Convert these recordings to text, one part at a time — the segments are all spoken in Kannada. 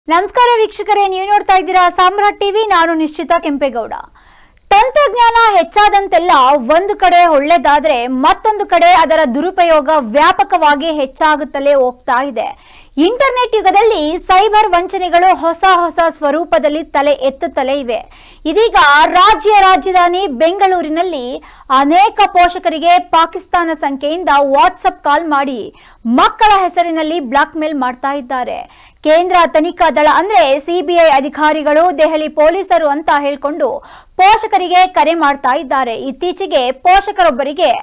ನಮಸ್ಕಾರ ವೀಕ್ಷಕರೇ, ನೀವು ನೋಡ್ತಾ ಇದ್ದೀರಾ ಸಾಮ್ರಾಟ್ ಟಿವಿ. ನಾನು ನಿಶ್ಚಿತ ಕೆಂಪೇಗೌಡ. ತಂತ್ರಜ್ಞಾನ ಹೆಚ್ಚಾದಂತೆಲ್ಲ ಒಂದು ಕಡೆ ಒಳ್ಳೆದಾದ್ರೆ ಮತ್ತೊಂದು ಕಡೆ ಅದರ ದುರುಪಯೋಗ ವ್ಯಾಪಕವಾಗಿ ಹೆಚ್ಚಾಗುತ್ತಲೇ ಹೋಗ್ತಾ ಇದೆ. ಇಂಟರ್ನೆಟ್ ಯುಗದಲ್ಲಿ ಸೈಬರ್ ವಂಚನೆಗಳು ಹೊಸ ಸ್ವರೂಪದಲ್ಲಿ ತಲೆ ಎತ್ತುತ್ತಲೇ ಇವೆ. ಇದೀಗ ರಾಜಧಾನಿ ಬೆಂಗಳೂರಿನಲ್ಲಿ ಅನೇಕ ಪೋಷಕರಿಗೆ ಪಾಕಿಸ್ತಾನ ಸಂಖ್ಯೆಯಿಂದ ವಾಟ್ಸ್ಆಪ್ ಕಾಲ್ ಮಾಡಿ ಮಕ್ಕಳ ಹೆಸರಿನಲ್ಲಿ ಬ್ಲಾಕ್ ಮೇಲ್ ಮಾಡ್ತಾ ಇದ್ದಾರೆ. ಕೇಂದ್ರ ತನಿಖಾ ದಳ ಅಂದ್ರೆ ಸಿಬಿಐ ಅಧಿಕಾರಿಗಳು, ದೆಹಲಿ ಪೊಲೀಸರು ಅಂತ ಹೇಳಿಕೊಂಡು ಪೋಷಕರಿಗೆ ಕರೆ ಮಾಡ್ತಾ ಇದ್ದಾರೆ. ಇತ್ತೀಚೆಗೆ ಪೋಷಕರೊಬ್ಬರಿಗೆ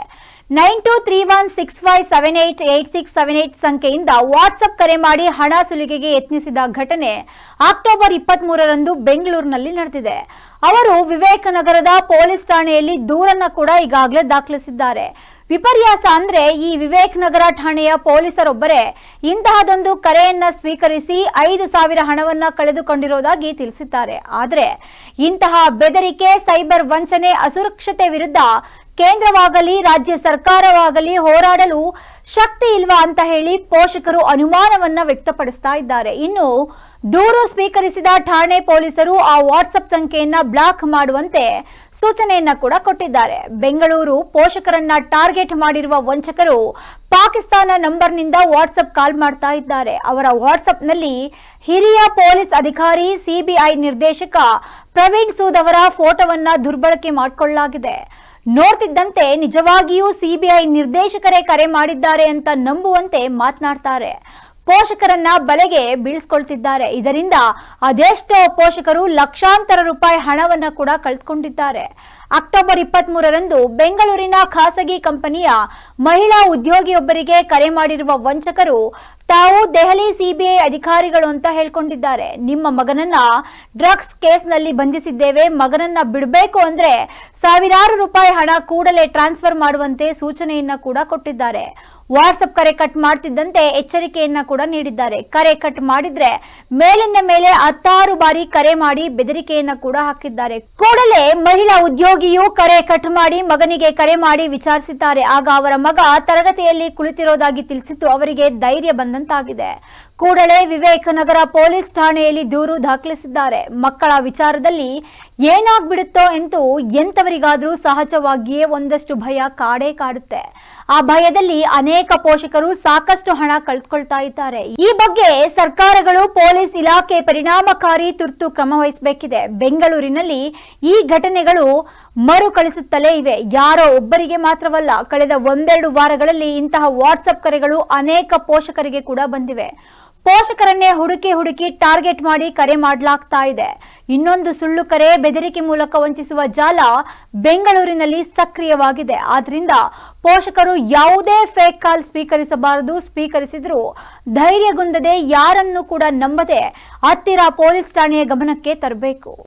923165788678 ಸಂಖ್ಯೆಯಿಂದ ವಾಟ್ಸ್ಆಪ್ ಕರೆ ಮಾಡಿ ಹಣ ಸುಲಿಗೆಗೆ ಯತ್ನಿಸಿದ ಘಟನೆ ಅಕ್ಟೋಬರ್ 23ರಂದು ಬೆಂಗಳೂರಿನಲ್ಲಿ ನಡೆದಿದೆ. ಅವರು ವಿವೇಕನಗರದ ಪೊಲೀಸ್ ಠಾಣೆಯಲ್ಲಿ ದೂರನ್ನ ಕೂಡ ಈಗಾಗಲೇ ದಾಖಲಿಸಿದ್ದಾರೆ. ವಿಪರ್ಯಾಸ ಅಂದ್ರೆ ಈ ವಿವೇಕನಗರ ಠಾಣೆಯ ಪೊಲೀಸರೊಬ್ಬರೇ ಇಂತಹದೊಂದು ಕರೆಯನ್ನ ಸ್ವೀಕರಿಸಿ 5,000 ಹಣವನ್ನ ಕಳೆದುಕೊಂಡಿರುವುದಾಗಿ ತಿಳಿಸಿದ್ದಾರೆ. ಆದರೆ ಇಂತಹ ಬೆದರಿಕೆ, ಸೈಬರ್ ವಂಚನೆ, ಅಸುರಕ್ಷತೆ ವಿರುದ್ಧ ಕೇಂದ್ರವಾಗಲಿ ರಾಜ್ಯ ಸರ್ಕಾರವಾಗಲಿ ಹೋರಾಡಲು ಶಕ್ತಿ ಇಲ್ವಾ ಅಂತ ಹೇಳಿ ಪೋಷಕರು ಅನುಮಾನವನ್ನ ವ್ಯಕ್ತಪಡಿಸ್ತಾ ಇದ್ದಾರೆ. ಇನ್ನು ದೂರು ಸ್ವೀಕರಿಸಿದ ಠಾಣೆ ಪೊಲೀಸರು ಆ ವಾಟ್ಸ್ಆಪ್ ಸಂಖ್ಯೆಯನ್ನ ಬ್ಲಾಕ್ ಮಾಡುವಂತೆ ಸೂಚನೆಯನ್ನ ಕೂಡ ಕೊಟ್ಟಿದ್ದಾರೆ. ಬೆಂಗಳೂರು ಪೋಷಕರನ್ನ ಟಾರ್ಗೆಟ್ ಮಾಡಿರುವ ವಂಚಕರು ಪಾಕಿಸ್ತಾನ ನಂಬರ್ನಿಂದ ವಾಟ್ಸ್ಆಪ್ ಕಾಲ್ ಮಾಡ್ತಾ ಇದ್ದಾರೆ. ಅವರ ವಾಟ್ಸ್ಆಪ್ನಲ್ಲಿ ಹಿರಿಯ ಪೊಲೀಸ್ ಅಧಿಕಾರಿ, ಸಿಬಿಐ ನಿರ್ದೇಶಕ ಪ್ರವೀಣ್ ಸೂದ್ ಅವರ ಫೋಟೋವನ್ನ ದುರ್ಬಳಕೆ ಮಾಡಿಕೊಳ್ಳಲಾಗಿದೆ. ನೋಡ್ತಿದ್ದಂತೆ ನಿಜವಾಗಿಯೂ ಸಿಬಿಐ ನಿರ್ದೇಶಕರೇ ಕರೆ ಮಾಡಿದ್ದಾರೆ ಅಂತ ನಂಬುವಂತೆ ಮಾತನಾಡ್ತಾರೆ. ಪೋಷಕರನ್ನ ಬಲೆಗೆ ಬೀಳಿಸಿಕೊಳ್ತಿದ್ದಾರೆ. ಇದರಿಂದ ಅದೆಷ್ಟೋ ಪೋಷಕರು ಲಕ್ಷಾಂತರ ರೂಪಾಯಿ ಹಣವನ್ನ ಕೂಡ ಕಳೆದುಕೊಂಡಿದ್ದಾರೆ. ಅಕ್ಟೋಬರ್ 23ರಂದು ಬೆಂಗಳೂರಿನ ಖಾಸಗಿ ಕಂಪನಿಯ ಮಹಿಳಾ ಉದ್ಯೋಗಿಯೊಬ್ಬರಿಗೆ ಕರೆ ಮಾಡಿರುವ ವಂಚಕರು ತಾವು ದೆಹಲಿ ಸಿಬಿಐ ಅಧಿಕಾರಿಗಳು ಅಂತ ಹೇಳ್ಕೊಂಡಿದ್ದಾರೆ. ನಿಮ್ಮ ಮಗನನ್ನ ಡ್ರಗ್ಸ್ ಕೇಸ್ನಲ್ಲಿ ಬಂಧಿಸಿದ್ದೇವೆ, ಮಗನನ್ನ ಬಿಡಬೇಕು ಅಂದ್ರೆ ಸಾವಿರಾರು ರೂಪಾಯಿ ಹಣ ಕೂಡಲೇ ಟ್ರಾನ್ಸ್ಫರ್ ಮಾಡುವಂತೆ ಸೂಚನೆಯನ್ನ ಕೂಡ ಕೊಟ್ಟಿದ್ದಾರೆ. ವಾಟ್ಸ್ಆಪ್ ಕರೆ ಕಟ್ ಮಾಡ್ತಿದ್ದಂತೆ ಎಚ್ಚರಿಕೆಯನ್ನ ಕೂಡ ನೀಡಿದ್ದಾರೆ. ಕರೆ ಕಟ್ ಮಾಡಿದ್ರೆ ಮೇಲಿಂದ ಮೇಲೆ 16 ಬಾರಿ ಕರೆ ಮಾಡಿ ಬೆದರಿಕೆಯನ್ನ ಕೂಡ ಹಾಕಿದ್ದಾರೆ. ಕೂಡಲೇ ಮಹಿಳಾ ಉದ್ಯೋಗಿಯು ಕರೆ ಕಟ್ ಮಾಡಿ ಮಗನಿಗೆ ಕರೆ ಮಾಡಿ ವಿಚಾರಿಸಿದ್ದಾರೆ. ಆಗ ಅವರ ಮಗ ತರಗತಿಯಲ್ಲಿ ಕುಳಿತಿರೋದಾಗಿ ತಿಳಿಸಿದ್ದು ಅವರಿಗೆ ಧೈರ್ಯ ಬಂದಂತಾಗಿದೆ. ಕೂಡಲೇ ವಿವೇಕನಗರ ಪೊಲೀಸ್ ಠಾಣೆಯಲ್ಲಿ ದೂರು ದಾಖಲಿಸಿದ್ದಾರೆ. ಮಕ್ಕಳ ವಿಚಾರದಲ್ಲಿ ಏನಾಗ್ಬಿಡುತ್ತೋ ಎಂದು ಎಂತವರಿಗಾದ್ರೂ ಸಹಜವಾಗಿಯೇ ಒಂದಷ್ಟು ಭಯ ಕಾಡೇ ಕಾಡುತ್ತೆ. ಆ ಭಯದಲ್ಲಿ ಅನೇಕ ಪೋಷಕರು ಸಾಕಷ್ಟು ಹಣ ಕಳೆದುಕೊಳ್ತಾ ಇದ್ದಾರೆ. ಈ ಬಗ್ಗೆ ಸರ್ಕಾರಗಳು, ಪೊಲೀಸ್ ಇಲಾಖೆ ಪರಿಣಾಮಕಾರಿ ತುರ್ತು ಕ್ರಮ ವಹಿಸಬೇಕಿದೆ. ಬೆಂಗಳೂರಿನಲ್ಲಿ ಈ ಘಟನೆಗಳು ಮರುಕಳಿಸುತ್ತಲೇ ಇವೆ. ಯಾರೋ ಒಬ್ಬರಿಗೆ ಮಾತ್ರವಲ್ಲ, ಕಳೆದ 1-2 ವಾರಗಳಲ್ಲಿ ಇಂತಹ ವಾಟ್ಸ್ಆಪ್ ಕರೆಗಳು ಅನೇಕ ಪೋಷಕರಿಗೆ ಕೂಡ ಬಂದಿವೆ. ಪೋಷಕರನ್ನೇ ಹುಡುಕಿ ಟಾರ್ಗೆಟ್ ಮಾಡಿ ಕರೆ ಮಾಡಲಾಗ್ತಾ ಇದೆ. ಇನ್ನೊಂದು ಸುಳ್ಳು ಕರೆ, ಬೆದರಿಕೆ ಮೂಲಕ ವಂಚಿಸುವ ಜಾಲ ಬೆಂಗಳೂರಿನಲ್ಲಿ ಸಕ್ರಿಯವಾಗಿದೆ. ಆದ್ರಿಂದ ಪೋಷಕರು ಯಾವುದೇ ಫೇಕ್ ಕಾಲ್ ಸ್ವೀಕರಿಸಬಾರದು. ಸ್ವೀಕರಿಸಿದ್ರು ಧೈರ್ಯಗುಂದದೆ, ಯಾರನ್ನು ಕೂಡ ನಂಬದೆ ಹತ್ತಿರ ಪೊಲೀಸ್ ಠಾಣೆಯ ಗಮನಕ್ಕೆ ತರಬೇಕು.